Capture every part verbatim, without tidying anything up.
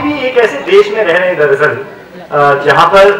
भी एक ऐसे देश में रह रहे हैं दरअसल जहां पर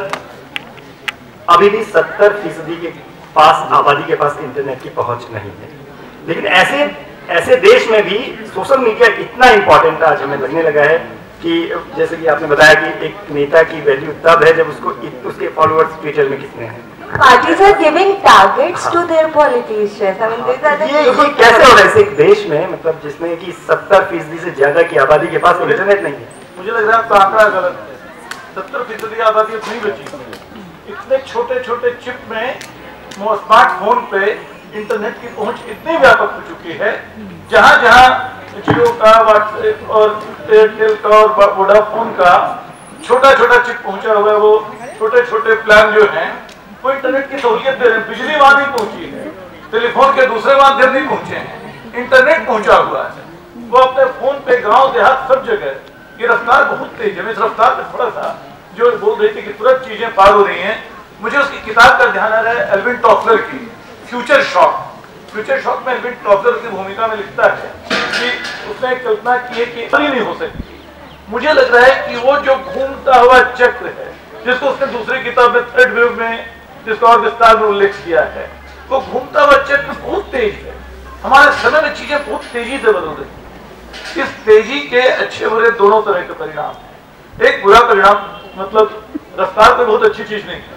अभी भी सत्तर फीसदी के पास आबादी के पास इंटरनेट की पहुंच नहीं है। लेकिन ऐसे ऐसे देश में भी सोशल मीडिया इतना इंपॉर्टेंट आज हमें लगने लगा है कि जैसे कि आपने बताया कि एक नेता की वैल्यू तब है जब उसको उसके फॉलोअर्स ट्विटर में कितने हैं। Parties are giving targets to their politicians. I mean, these are the ये, ये कैसे हो रहा है ऐसे एक देश में, मतलब जिसमें कि सत्तर फीसदी से ज्यादा की आबादी के पास इंटरनेट नहीं है? मुझे लग रहा है आपका आंकड़ा गलत है। सत्तर फीसदी आबादी नहीं बची। इतने छोटे छोटे चिप में स्मार्टफोन पे इंटरनेट की पहुंच इतनी व्यापक हो चुकी है, जहां जहां जियो का, व्हाट्सएप और एयरटेल का और वोडाफोन का छोटा छोटा चिप पहुंचा हुआ है, वो छोटे छोटे प्लान जो हैं वो इंटरनेट की सहूलियत दे रहे हैं। बिजली वहां नहीं पहुंची है, टेलीफोन के दूसरे माध्यम नहीं पहुंचे हैं, इंटरनेट पहुंचा हुआ है। वो अपने फोन पे गांव देहात सब जगह। ये रफ्तार बहुत तेज है। इस रफ्तार पे थोड़ा सा जो बोल रही थी कि तुरंत चीजें पार हो रही हैं, मुझे उसकी किताब का ध्यान आ रहा है एल्विन टॉफलर की, फ्यूचर शॉक। फ्यूचर शॉक में एल्विन टॉफलर की भूमिका में लिखता है कि उसने कल्पना की है कि नहीं हो सकती। मुझे लग रहा है कि वो जो घूमता हुआ चक्र है, जिसको उसने दूसरी किताब में थर्ड वेव में जिसका और विस्तार में उल्लेख किया है, वो घूमता हुआ चक्र बहुत तेज है। हमारे समय में चीजें बहुत तेजी से बदल रही हैं। इस तेजी के अच्छे बुरे दोनों तरह के परिणाम हैं। एक बुरा परिणाम मतलब रफ्तार तो बहुत अच्छी चीज नहीं है,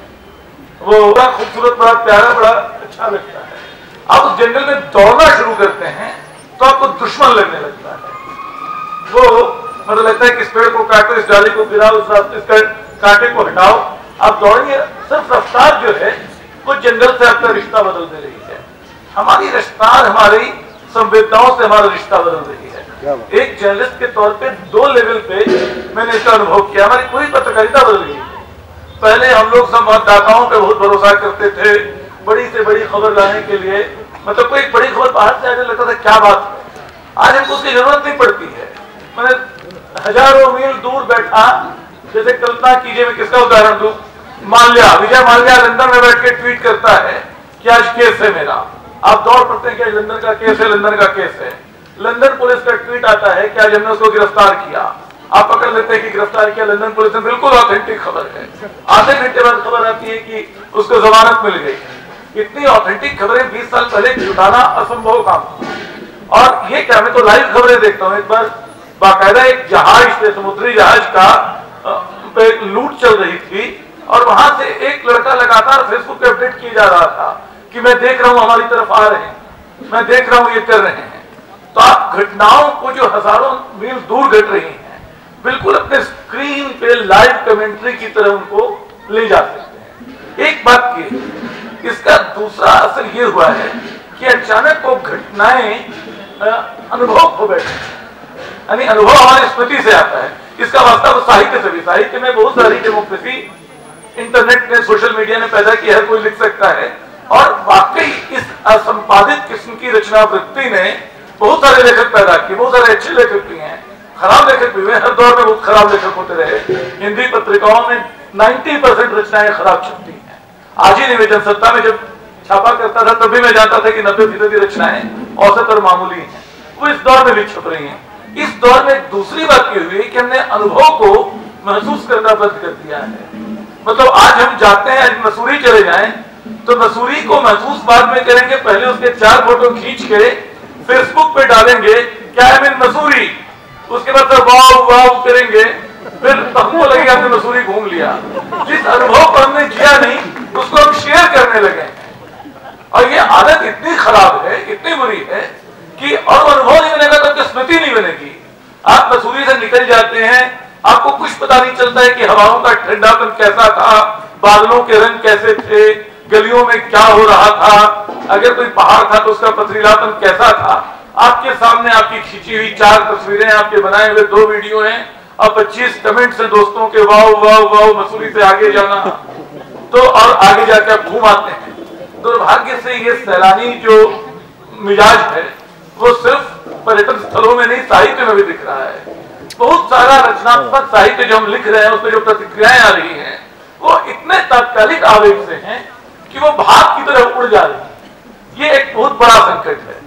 वो बड़ा खूबसूरत, बड़ा प्यारा, बड़ा अच्छा लगता है। आप उस जंगल में दौड़ना शुरू करते हैं तो आपको दुश्मन लगने लगता है। वो मतलब लगता है कि इस पेड़ को काटो, इस डाली को गिराओ, इस कांटे को हटाओ, आप दौड़ेंगे। सिर्फ रफ्तार जो है वो जंगल से आपका रिश्ता बदल दे रही है। हमारी रफ्तार हमारी संवेदनाओं से हमारा रिश्ता बदल रही है। एक जर्नलिस्ट के तौर पे दो लेवल पे मैंने इसका अनुभव किया। हमारी पूरी पत्रकारिता बदल गई है। पहले हम लोग संवाददाताओं पे बहुत भरोसा करते थे, बड़ी से बड़ी खबर लाने के लिए, मतलब कोई बड़ी खबर बाहर से आने लगता था, क्या बात है। आज हमको उसकी जरूरत नहीं पड़ती है। मैंने हजारों मील दूर बैठा, जैसे कल्पना कीजिए, मैं किसका उदाहरण दूं, माल्या, विजय माल्या लंदन में बैठ के ट्वीट करता है कि आज केस है मेरा। आप दौड़ पड़ते हैं कि आज लंदन का केस है, लंदन का केस है। लंदन पुलिस का ट्वीट आता है कि आज हमने उसको गिरफ्तार किया। आप पकड़ लेते हैं कि गिरफ्तार किया लंदन पुलिस ने, बिल्कुल ऑथेंटिक खबर है। आधे घंटे बाद खबर आती है कि उसको जमानत मिल गई। इतनी ऑथेंटिक खबरें बीस साल पहले जुटाना असंभव काम था। और ये क्या, मैं तो लाइव खबरें देखता हूँ। एक बार बाकायदा एक जहाज पे, समुद्री जहाज का पे लूट चल रही थी और वहां से एक लड़का लगातार फेसबुक पे अपडेट किया जा रहा था कि मैं देख रहा हूं हमारी तरफ आ रहे हैं, मैं देख रहा हूं ये कर रहे हैं। तो आप घटनाओं को जो हजारों मील दूर घट रही हैं, बिल्कुल अपने स्क्रीन पे लाइव कमेंट्री की तरह उनको ले जा सकते हैं। एक बात की, इसका दूसरा असर ये हुआ है कि अचानक वो घटनाएं अनुभव हो बैठे, यानी अनुभव हमारी स्मृति से आता है। इसका वास्ता वो साहित्य से भी, साहित्य में बहुत सारी डेमोक्रेसी इंटरनेट ने, सोशल मीडिया ने पैदा की है, कोई लिख सकता है। और वाकई इस असंपादित किस्म की रचना वृत्ति ने बहुत सारे लेखक पैदा किए, बहुत सारे अच्छे लेखक भी हैं, खराब लेखक भी हुए। हर दौर में बहुत खराब लेखक होते रहे। हिंदी पत्रिकाओं में नब्बे परसेंट रचनाएं खराब छपती हैं। आज ही निवेदन सत्ता में जब छापा करता था तभी मैं जानता था कि नब्बे फीसदी रचनाएं औसत और मामूली हैं। वो इस दौर में भी छप रही हैं। इस दौर में दूसरी बात ये हुई कि हमने अनुभव को महसूस करना बंद कर दिया है। मतलब आज हम जाते हैं, आज मसूरी चले जाएं तो मसूरी को महसूस बाद में करेंगे, पहले उसके चार फोटो खींच के फेसबुक पे डालेंगे, क्या है इन मसूरी, उसके बाद फिर वाव वाव करेंगे, फिर हमको लगेगा हमने मसूरी घूम लिया। जिस अनुभव को हमने जिया नहीं उसको हम शेयर करने लगे। और ये आदत इतनी खराब है, इतनी बुरी है कि और अनुभव नहीं बनेगा तो आपकी स्मृति नहीं बनेगी। आप मसूरी से निकल जाते हैं, आपको कुछ पता नहीं चलता है कि हवाओं का ठंडापन कैसा था, बादलों के रंग कैसे थे, गलियों में क्या हो रहा था, अगर कोई पहाड़ था तो उसका पथरीलापन कैसा था। आपके सामने आपकी खींची हुई चार तस्वीरें, आपके बनाए हुए दो वीडियो हैं और पच्चीस कमेंट्स हैं दोस्तों के, वाओ वाओ वाओ, मसूरी से आगे जाना। तो और आगे जाकर आप घूम आते हैं। दुर्भाग्य से ये सैलानी जो मिजाज है वो सिर्फ पर्यटन स्थलों में नहीं, साहित्य में भी दिख रहा है। बहुत सारा रचनात्मक साहित्य जो हम लिख रहे हैं, उसमें जो प्रतिक्रियाएं आ रही हैं वो इतने तात्कालिक आवेग से हैं कि वो भाप की तरह उड़ जा रही है। ये एक बहुत बड़ा संकट है।